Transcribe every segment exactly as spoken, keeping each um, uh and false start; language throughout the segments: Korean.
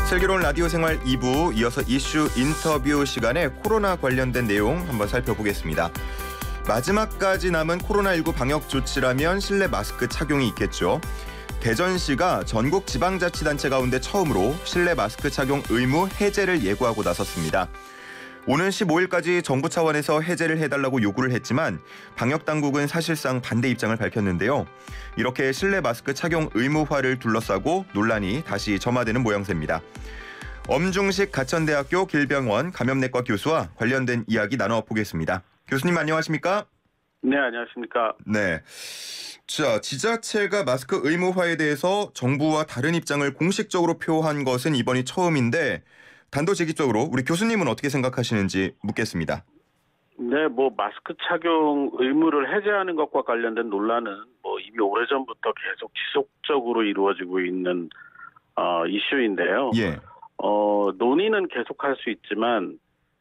슬기로운 라디오 생활 이 부 이어서 이슈 인터뷰 시간에 코로나 관련된 내용 한번 살펴보겠습니다. 마지막까지 남은 코로나십구 방역 조치라면 실내 마스크 착용이 있겠죠. 대전시가 전국 지방자치단체 가운데 처음으로 실내 마스크 착용 의무 해제를 예고하고 나섰습니다. 오는 십오일까지 정부 차원에서 해제를 해달라고 요구를 했지만 방역당국은 사실상 반대 입장을 밝혔는데요. 이렇게 실내 마스크 착용 의무화를 둘러싸고 논란이 다시 점화되는 모양새입니다. 엄중식 가천대학교 길병원 감염내과 교수와 관련된 이야기 나눠보겠습니다. 교수님 안녕하십니까? 네, 안녕하십니까? 네. 자, 지자체가 마스크 의무화에 대해서 정부와 다른 입장을 공식적으로 표한 것은 이번이 처음인데 단도직입적으로 우리 교수님은 어떻게 생각하시는지 묻겠습니다. 네, 뭐 마스크 착용 의무를 해제하는 것과 관련된 논란은 뭐 이미 오래전부터 계속 지속적으로 이루어지고 있는 어, 이슈인데요. 예. 어, 논의는 계속할 수 있지만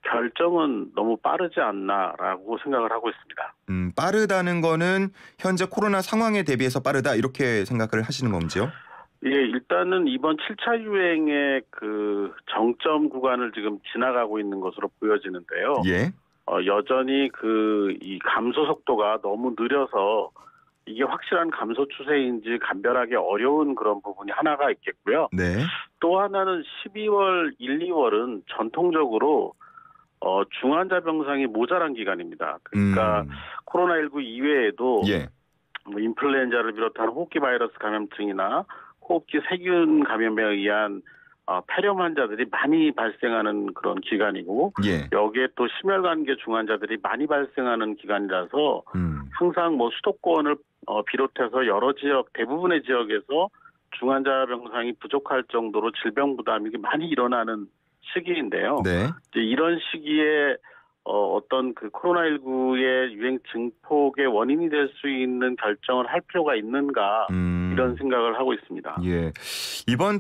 결정은 너무 빠르지 않나라고 생각을 하고 있습니다. 음, 빠르다는 거는 현재 코로나 상황에 대비해서 빠르다 이렇게 생각을 하시는 건지요? 예, 일단은 이번 칠 차 유행의 그 정점 구간을 지금 지나가고 있는 것으로 보여지는데요. 예. 어, 여전히 그 이 감소 속도가 너무 느려서 이게 확실한 감소 추세인지 감별하기 어려운 그런 부분이 하나가 있겠고요. 네. 또 하나는 십이월, 일, 이월은 전통적으로 어, 중환자 병상이 모자란 기간입니다. 그러니까 음. 코로나십구 이외에도 예. 뭐 인플루엔자를 비롯한 호흡기 바이러스 감염증이나 호흡기 세균 감염에 의한 어, 폐렴 환자들이 많이 발생하는 그런 기간이고 예. 여기에 또 심혈관계 중환자들이 많이 발생하는 기간이라서 음. 항상 뭐 수도권을 어, 비롯해서 여러 지역 대부분의 지역에서 중환자 병상이 부족할 정도로 질병 부담이 많이 일어나는 시기인데요. 네. 이제 이런 시기에 어, 어떤 그 코로나십구의 유행 증폭의 원인이 될 수 있는 결정을 할 필요가 있는가 음. 이런 생각을 하고 있습니다. 예. 이번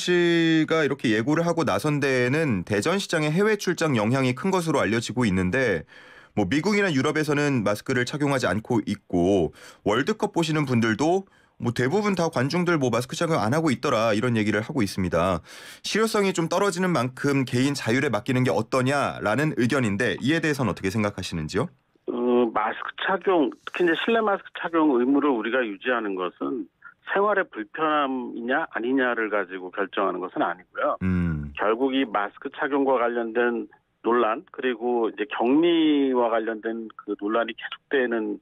대전시가 이렇게 예고를 하고 나선 데에는 대전시장의 해외 출장 영향이 큰 것으로 알려지고 있는데 뭐 미국이나 유럽에서는 마스크를 착용하지 않고 있고 월드컵 보시는 분들도 뭐 대부분 다 관중들 뭐 마스크 착용 안 하고 있더라 이런 얘기를 하고 있습니다. 실효성이 좀 떨어지는 만큼 개인 자율에 맡기는 게 어떠냐라는 의견인데 이에 대해서는 어떻게 생각하시는지요? 어, 마스크 착용, 특히 이제 실내 마스크 착용 의무를 우리가 유지하는 것은 생활의 불편함이냐 아니냐를 가지고 결정하는 것은 아니고요. 음. 결국 이 마스크 착용과 관련된 논란 그리고 이제 격리와 관련된 그 논란이 계속되는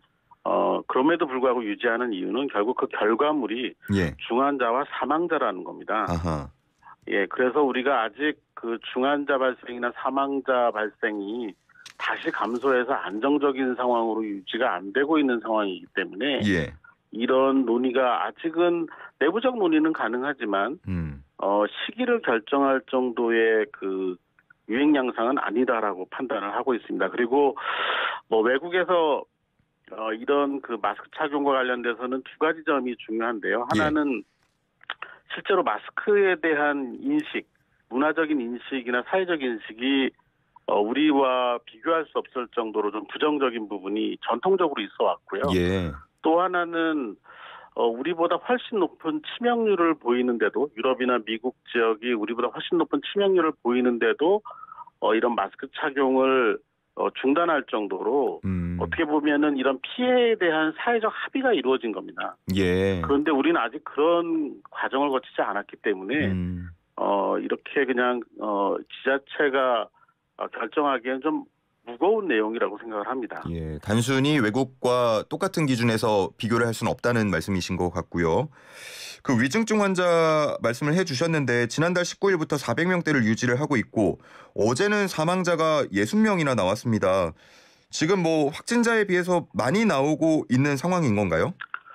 어 그럼에도 불구하고 유지하는 이유는 결국 그 결과물이 예. 중환자와 사망자라는 겁니다. 아하. 예, 그래서 우리가 아직 그 중환자 발생이나 사망자 발생이 다시 감소해서 안정적인 상황으로 유지가 안 되고 있는 상황이기 때문에 예. 이런 논의가 아직은 내부적 논의는 가능하지만 음. 어 시기를 결정할 정도의 그 유행 양상은 아니다라고 판단을 하고 있습니다. 그리고 뭐 외국에서 어, 이런 그 마스크 착용과 관련돼서는 두 가지 점이 중요한데요. 하나는 실제로 마스크에 대한 인식, 문화적인 인식이나 사회적 인식이 어, 우리와 비교할 수 없을 정도로 좀 부정적인 부분이 전통적으로 있어 왔고요. 예. 또 하나는 어, 우리보다 훨씬 높은 치명률을 보이는데도 유럽이나 미국 지역이 우리보다 훨씬 높은 치명률을 보이는데도 어, 이런 마스크 착용을 어, 중단할 정도로 음. 어떻게 보면은 이런 피해에 대한 사회적 합의가 이루어진 겁니다. 예. 그런데 우리는 아직 그런 과정을 거치지 않았기 때문에 음. 어, 이렇게 그냥 어, 지자체가 어, 결정하기에는 좀 무거운 내용이라고 생각을 합니다. 예, 단순히 외국과 똑같은 기준에서 비교를 할 수는 없다는 말씀이신 것 같고요. 그 위중증 환자 말씀을 해주셨는데 지난달 십구일부터 사백 명대를 유지를 하고 있고 어제는 사망자가 육십 명이나 나왔습니다. 지금 뭐 확진자에 비해서 많이 나오고 있는 상황인 건가요?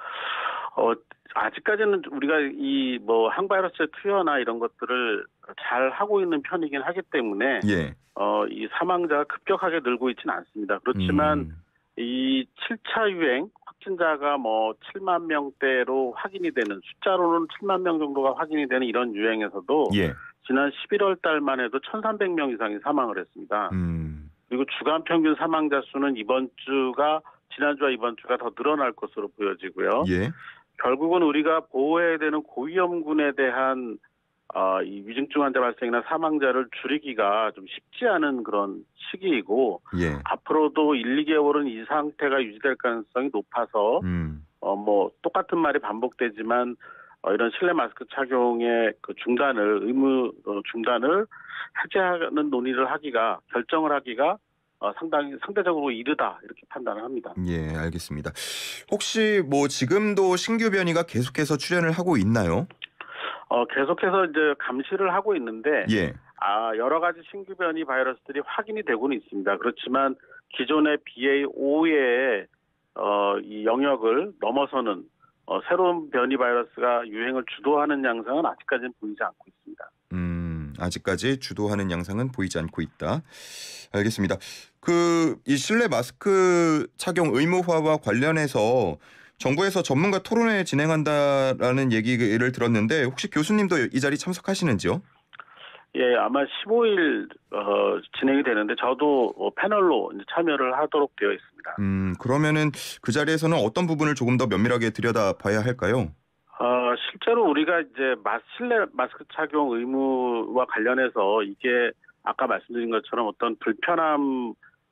어, 아직까지는 우리가 이 뭐 항바이러스의 투여나 이런 것들을 잘 하고 있는 편이긴 하기 때문에 예. 어, 이 사망자가 급격하게 늘고 있지는 않습니다. 그렇지만 음. 이 칠 차 유행 확진자가 뭐 칠만 명대로 확인이 되는 숫자로는 칠만 명 정도가 확인이 되는 이런 유행에서도 예. 지난 십일월 달만 해도 천삼백 명 이상이 사망을 했습니다. 음. 그리고 주간 평균 사망자 수는 이번 주가 지난주와 이번 주가 더 늘어날 것으로 보여지고요. 예. 결국은 우리가 보호해야 되는 고위험군에 대한 어, 이 위중증 환자 발생이나 사망자를 줄이기가 좀 쉽지 않은 그런 시기이고 예. 앞으로도 일, 이 개월은 이 상태가 유지될 가능성이 높아서 음. 어, 뭐 똑같은 말이 반복되지만 어, 이런 실내 마스크 착용의 그 중단을 의무 어, 중단을 해제하는 논의를 하기가 결정을 하기가 어, 상당히 상대적으로 이르다 이렇게 판단을 합니다. 예, 알겠습니다. 혹시 뭐 지금도 신규 변이가 계속해서 출현을 하고 있나요? 어, 계속해서 이제 감시를 하고 있는데 예. 아, 여러 가지 신규 변이 바이러스들이 확인이 되고는 있습니다. 그렇지만 기존의 비에이 오의 어, 이 영역을 넘어서는 어, 새로운 변이 바이러스가 유행을 주도하는 양상은 아직까지는 보이지 않고 있습니다. 음, 아직까지 주도하는 양상은 보이지 않고 있다. 알겠습니다. 그 이 실내 마스크 착용 의무화와 관련해서 정부에서 전문가 토론회 진행한다라는 얘기를 들었는데 혹시 교수님도 이 자리 참석하시는지요? 예, 아마 십오 일 어, 진행이 되는데 저도 어, 패널로 이제 참여를 하도록 되어 있습니다. 음, 그러면은 그 자리에서는 어떤 부분을 조금 더 면밀하게 들여다봐야 할까요? 어, 실제로 우리가 이제 마, 실내 마스크 착용 의무와 관련해서 이게 아까 말씀드린 것처럼 어떤 불편함을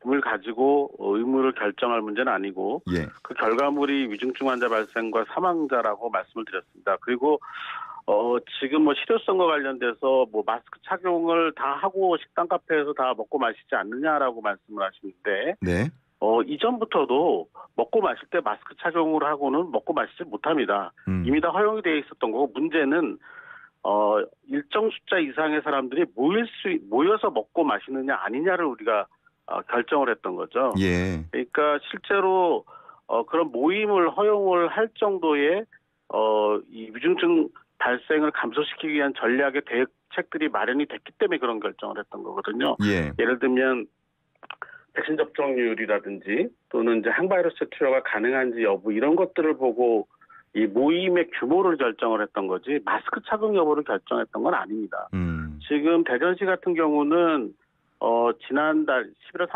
가지고 의무를 결정할 문제는 아니고 예. 그 결과물이 위중증 환자 발생과 사망자라고 말씀을 드렸습니다. 그리고 어, 지금 뭐 실효성과 관련돼서 뭐 마스크 착용을 다 하고 식당 카페에서 다 먹고 마시지 않느냐라고 말씀을 하시는데 네. 어, 이전부터도 먹고 마실 때 마스크 착용을 하고는 먹고 마시지 못합니다. 음. 이미 다 허용이 되어 있었던 거고 문제는 어, 일정 숫자 이상의 사람들이 모일 수 모여서 먹고 마시느냐 아니냐를 우리가 어, 결정을 했던 거죠. 예. 그러니까 실제로 어, 그런 모임을 허용을 할 정도의 어, 이 위중증 발생을 감소시키기 위한 전략의 대책들이 마련이 됐기 때문에 그런 결정을 했던 거거든요. 예. 예를 들면 백신 접종률이라든지 또는 이제 항바이러스 투여가 가능한지 여부 이런 것들을 보고 이 모임의 규모를 결정을 했던 거지 마스크 착용 여부를 결정했던 건 아닙니다. 음. 지금 대전시 같은 경우는 어 지난달 십일월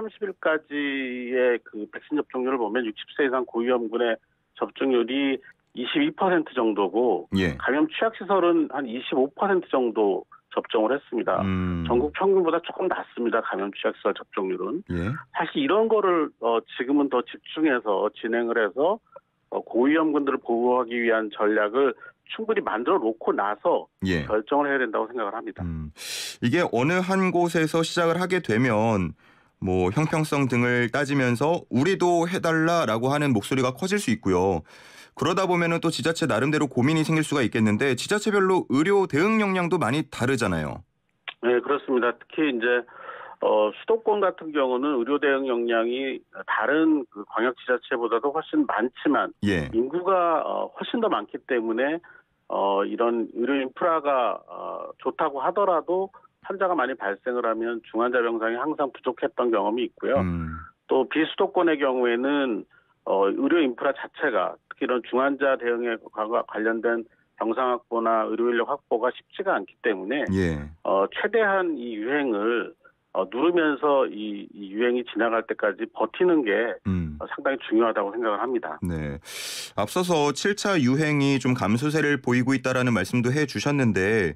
삼십일까지의 그 백신 접종률을 보면 육십 세 이상 고위험군의 접종률이 이십이 퍼센트 정도고 예. 감염 취약시설은 한 이십오 퍼센트 정도 접종을 했습니다. 음. 전국 평균보다 조금 낮습니다. 감염 취약시설 접종률은. 예. 사실 이런 거를 어 지금은 더 집중해서 진행을 해서 어 고위험군들을 보호하기 위한 전략을 충분히 만들어 놓고 나서 예. 결정을 해야 된다고 생각을 합니다. 음. 이게 어느 한 곳에서 시작을 하게 되면 뭐 형평성 등을 따지면서 우리도 해달라라고 하는 목소리가 커질 수 있고요. 그러다 보면은 또 지자체 나름대로 고민이 생길 수가 있겠는데 지자체별로 의료 대응 역량도 많이 다르잖아요. 네, 그렇습니다. 특히 이제 어, 수도권 같은 경우는 의료 대응 역량이 다른 그 광역 지자체보다도 훨씬 많지만 예. 인구가 어, 훨씬 더 많기 때문에 어, 이런 의료 인프라가 어, 좋다고 하더라도 환자가 많이 발생을 하면 중환자 병상이 항상 부족했던 경험이 있고요. 음. 또 비수도권의 경우에는 어, 의료 인프라 자체가 특히 이런 중환자 대응에 관련된 병상 확보나 의료 인력 확보가 쉽지가 않기 때문에 예. 어, 최대한 이 유행을 어, 누르면서 이, 이 유행이 지나갈 때까지 버티는 게 음. 어, 상당히 중요하다고 생각을 합니다. 네. 앞서서 칠 차 유행이 좀 감소세를 보이고 있다라는 말씀도 해 주셨는데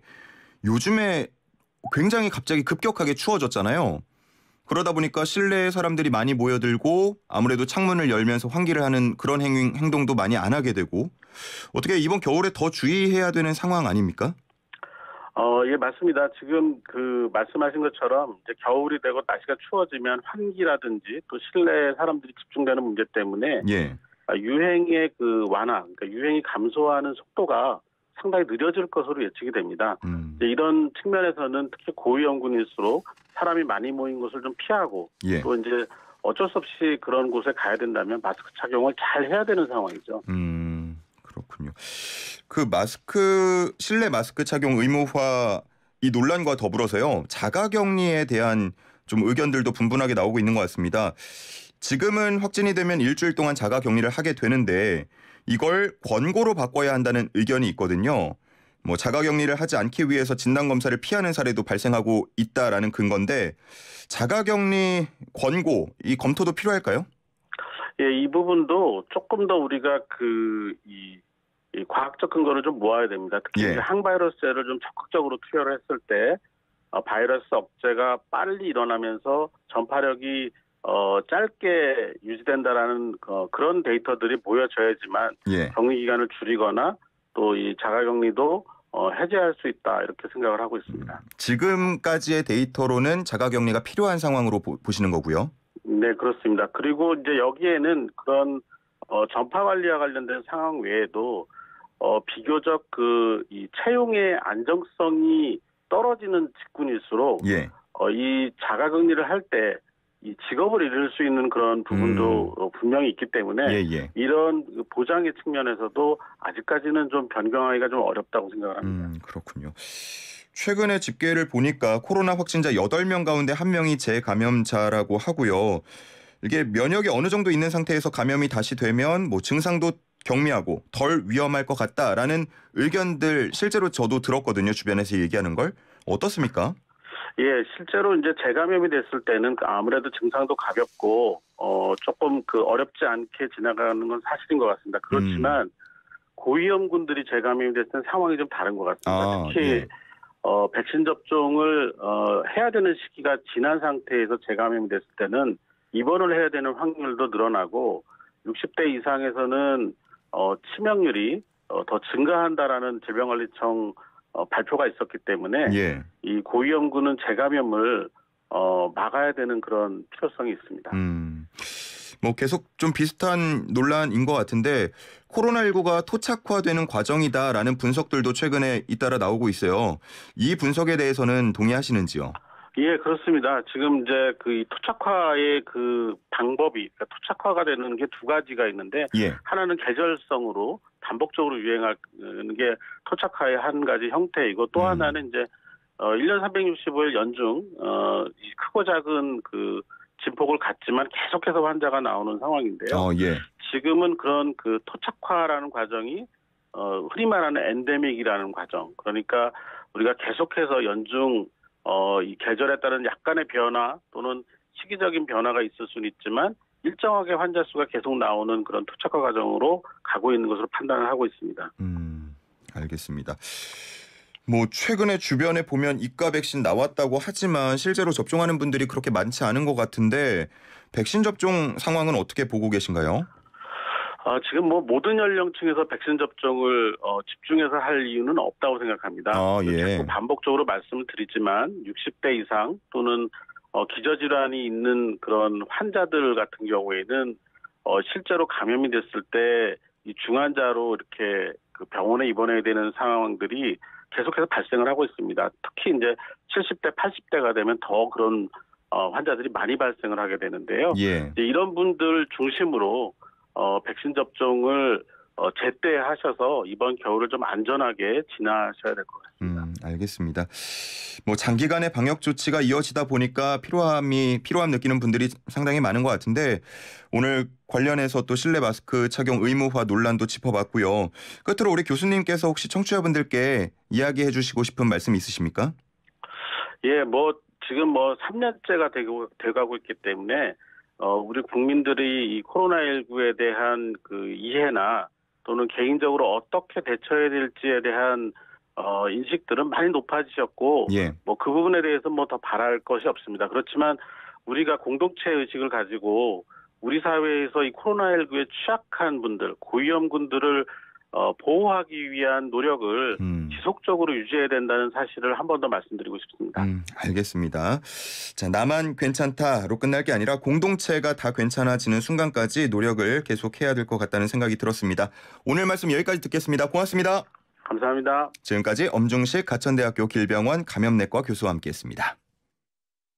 요즘에 굉장히 갑자기 급격하게 추워졌잖아요. 그러다 보니까 실내에 사람들이 많이 모여들고 아무래도 창문을 열면서 환기를 하는 그런 행, 행동도 많이 안 하게 되고 어떻게 이번 겨울에 더 주의해야 되는 상황 아닙니까? 어, 예, 맞습니다. 지금 그 말씀하신 것처럼 이제 겨울이 되고 날씨가 추워지면 환기라든지 또 실내에 사람들이 집중되는 문제 때문에 예. 유행의 그 완화, 그러니까 유행이 감소하는 속도가 상당히 느려질 것으로 예측이 됩니다. 음. 이런 측면에서는 특히 고위험군일수록 사람이 많이 모인 곳을 좀 피하고 예. 또 이제 어쩔 수 없이 그런 곳에 가야 된다면 마스크 착용을 잘 해야 되는 상황이죠. 음, 그렇군요. 그 마스크 실내 마스크 착용 의무화 이 논란과 더불어서요. 자가격리에 대한 좀 의견들도 분분하게 나오고 있는 것 같습니다. 지금은 확진이 되면 일주일 동안 자가격리를 하게 되는데 이걸 권고로 바꿔야 한다는 의견이 있거든요. 뭐 자가격리를 하지 않기 위해서 진단검사를 피하는 사례도 발생하고 있다라는 근거인데 자가격리 권고 이 검토도 필요할까요? 예, 이 부분도 조금 더 우리가 그 이 이 과학적 근거를 좀 모아야 됩니다. 특히 예. 이제 항바이러스제를 좀 적극적으로 투여를 했을 때 어, 바이러스 억제가 빨리 일어나면서 전파력이 어, 짧게 유지된다라는 어, 그런 데이터들이 보여져야지만 예. 격리 기간을 줄이거나 또 이 자가격리도 어, 해제할 수 있다 이렇게 생각을 하고 있습니다. 음, 지금까지의 데이터로는 자가격리가 필요한 상황으로 보, 보시는 거고요. 네, 그렇습니다. 그리고 이제 여기에는 그런 어, 전파 관리와 관련된 상황 외에도 어, 비교적 그 이 채용의 안정성이 떨어지는 직군일수록 예. 어, 이 자가격리를 할 때 이 직업을 잃을 수 있는 그런 부분도 음. 어, 분명히 있기 때문에 예, 예. 이런 그 보장의 측면에서도 아직까지는 좀 변경하기가 좀 어렵다고 생각을 합니다. 음, 그렇군요. 최근에 집계를 보니까 코로나 확진자 여덟 명 가운데 한 명이 재감염자라고 하고요. 이게 면역이 어느 정도 있는 상태에서 감염이 다시 되면 뭐 증상도 경미하고 덜 위험할 것 같다라는 의견들 실제로 저도 들었거든요. 주변에서 얘기하는 걸. 어떻습니까? 예, 실제로 이제 재감염이 됐을 때는 아무래도 증상도 가볍고 어 조금 그 어렵지 않게 지나가는 건 사실인 것 같습니다. 그렇지만 음. 고위험군들이 재감염이 됐을 때 상황이 좀 다른 것 같습니다. 아, 특히 예. 어 백신 접종을 어 해야 되는 시기가 지난 상태에서 재감염이 됐을 때는 입원을 해야 되는 확률도 늘어나고 육십 대 이상에서는 어 치명률이 어, 더 증가한다라는 질병관리청 어, 발표가 있었기 때문에 예. 이 고위험군은 재감염을 어, 막아야 되는 그런 필요성이 있습니다. 음, 뭐 계속 좀 비슷한 논란인 것 같은데 코로나십구가 토착화되는 과정이다라는 분석들도 최근에 잇따라 나오고 있어요. 이 분석에 대해서는 동의하시는지요? 예, 그렇습니다. 지금 이제 그 토착화의 그 방법이 그러니까 토착화가 되는 게 두 가지가 있는데 예. 하나는 계절성으로 반복적으로 유행하는 게 토착화의 한 가지 형태이고 또 음. 하나는 이제 어 일 년 삼백육십오 일 연중 어 크고 작은 그 진폭을 갖지만 계속해서 환자가 나오는 상황인데요. 어, 예. 지금은 그런 그 토착화라는 과정이 어 흔히 말하는 엔데믹이라는 과정. 그러니까 우리가 계속해서 연중 어 이 계절에 따른 약간의 변화 또는 시기적인 변화가 있을 수는 있지만 일정하게 환자 수가 계속 나오는 그런 토착화 과정으로 가고 있는 것으로 판단을 하고 있습니다. 음, 알겠습니다. 뭐 최근에 주변에 보면 이과 백신 나왔다고 하지만 실제로 접종하는 분들이 그렇게 많지 않은 것 같은데 백신 접종 상황은 어떻게 보고 계신가요? 어, 지금 뭐 모든 연령층에서 백신 접종을 어, 집중해서 할 이유는 없다고 생각합니다. 아, 예. 자꾸 반복적으로 말씀을 드리지만 육십 대 이상 또는 어, 기저질환이 있는 그런 환자들 같은 경우에는 어, 실제로 감염이 됐을 때 이 중환자로 이렇게 그 병원에 입원해야 되는 상황들이 계속해서 발생을 하고 있습니다. 특히 이제 칠십 대, 팔십 대가 되면 더 그런 어, 환자들이 많이 발생을 하게 되는데요. 예. 이제 이런 분들 중심으로 어, 백신 접종을 어, 제때 하셔서 이번 겨울을 좀 안전하게 지나셔야 될 것 같습니다. 음, 알겠습니다. 뭐 장기간의 방역 조치가 이어지다 보니까 피로함이 피로함 느끼는 분들이 상당히 많은 것 같은데 오늘 관련해서 또 실내 마스크 착용 의무화 논란도 짚어봤고요. 끝으로 우리 교수님께서 혹시 청취자분들께 이야기해 주시고 싶은 말씀 있으십니까? 예, 뭐 지금 뭐 삼 년째가 되고 돼가고 있기 때문에 어, 우리 국민들이 이 코로나십구에 대한 그 이해나 또는 개인적으로 어떻게 대처해야 될지에 대한 어, 인식들은 많이 높아지셨고, 예. 뭐 그 부분에 대해서 뭐 더 바랄 것이 없습니다. 그렇지만 우리가 공동체 의식을 가지고 우리 사회에서 이 코로나십구에 취약한 분들, 고위험군들을 어, 보호하기 위한 노력을 음. 지속적으로 유지해야 된다는 사실을 한 번 더 말씀드리고 싶습니다. 음, 알겠습니다. 자, 나만 괜찮다로 끝날 게 아니라 공동체가 다 괜찮아지는 순간까지 노력을 계속해야 될 것 같다는 생각이 들었습니다. 오늘 말씀 여기까지 듣겠습니다. 고맙습니다. 감사합니다. 지금까지 엄중식 가천대학교 길병원 감염내과 교수와 함께했습니다.